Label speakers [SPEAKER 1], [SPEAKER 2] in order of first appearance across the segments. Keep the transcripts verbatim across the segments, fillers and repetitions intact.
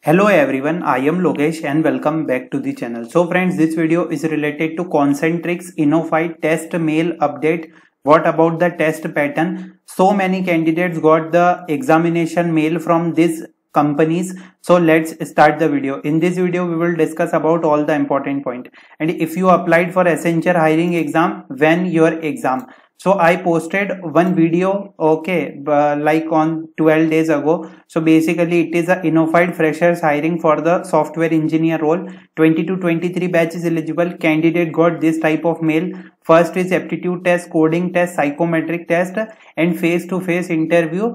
[SPEAKER 1] Hello everyone, I am Lokesh and welcome back to the channel. So friends, this video is related to Concentrix Innofy test mail update. What about the test pattern? So many candidates got the examination mail from these companies. So let's start the video. In this video, we will discuss about all the important point. And if you applied for Accenture hiring exam, when your exam? So I posted one video, okay, uh, like on twelve days ago. So basically it is a Innofy freshers hiring for the software engineer role. twenty to twenty-three batch is eligible. Candidate got this type of mail. First is aptitude test, coding test, psychometric test and face-to-face interview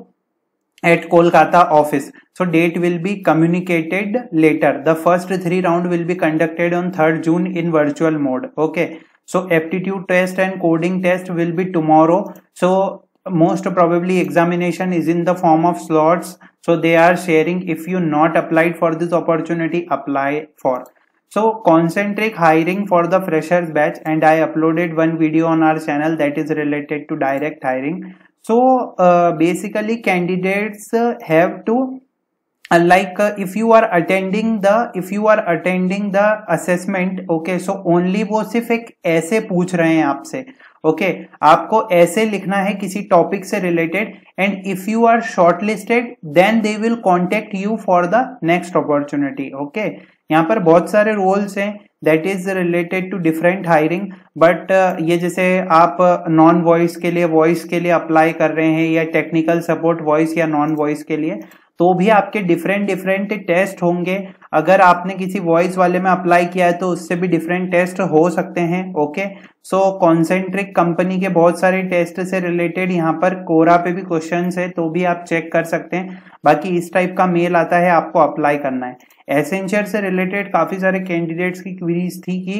[SPEAKER 1] at Kolkata office. So date will be communicated later. The first three round will be conducted on third June in virtual mode. Okay. So aptitude test and coding test will be tomorrow. So most probably examination is in the form of slots. So they are sharing. If you not applied for this opportunity, apply for. So Concentrix hiring for the freshers batch, and I uploaded one video on our channel that is related to direct hiring. So uh, basically candidates uh, have to uh, like uh, if you are attending the if you are attending the assessment, okay, so only वो सिर्फ एक ऐसे पूछ रहे हैं आपसे, okay okay, आपको ऐसे लिखना है किसी टॉपिक से related, and if you are shortlisted then they will contact you for the next opportunity. Okay, यहाँ पर बहुत सारे रोल्स हैं that is related to different hiring, but ये जैसे आप नॉन वॉइस के लिए वॉइस के लिए अप्लाई कर रहे हैं या टेक्निकल सपोर्ट वॉइस या नॉन वॉइस के लिए, तो भी आपके डिफरेंट डिफरेंट टेस्ट होंगे. अगर आपने किसी वॉइस वाले में अप्लाई किया है तो उससे भी डिफरेंट टेस्ट हो सकते हैं. ओके, सो कॉन्सेंट्रिक कंपनी के बहुत सारे टेस्ट से रिलेटेड यहाँ पर कोरा पे भी क्वेश्चंस है, तो भी आप चेक कर सकते हैं. बाकी इस टाइप का मेल आता है, आपको अप्लाई करना है. एसेंचर से रिलेटेड काफी सारे कैंडिडेट्स की क्वेरीज थी कि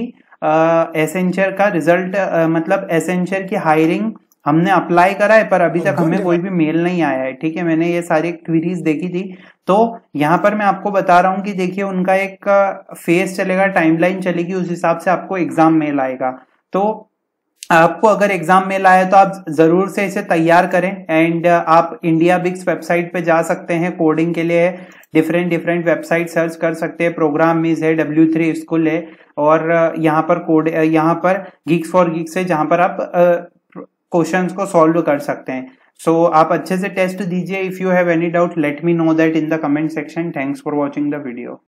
[SPEAKER 1] एसेंचर का रिजल्ट मतलब एसेंचर की हायरिंग हमने अप्लाई करा है पर अभी तक हमें कोई भी मेल नहीं आया है. ठीक है, मैंने ये सारी क्वेरीज देखी थी, तो यहाँ पर मैं आपको बता रहा हूँ कि देखिए उनका एक फेज चलेगा, टाइमलाइन चलेगी, उस हिसाब से आपको एग्जाम मेल आएगा. तो आपको अगर एग्जाम मेल आया तो आप जरूर से इसे तैयार करें. एंड आप इंडिया बिक्स वेबसाइट पे जा सकते हैं, कोडिंग के लिए डिफरेंट डिफरेंट वेबसाइट सर्च कर सकते हैं. प्रोग्राम मीज है, डब्ल्यू थ्री स्कूल है, और यहाँ पर कोड यहाँ पर गिग्स फॉर गिग्स है जहां पर आप क्वेश्चंस को सॉल्व कर सकते हैं. सो so, आप अच्छे से टेस्ट दीजिए. If you have any doubt let me know that in the comment section. Thanks for watching the video.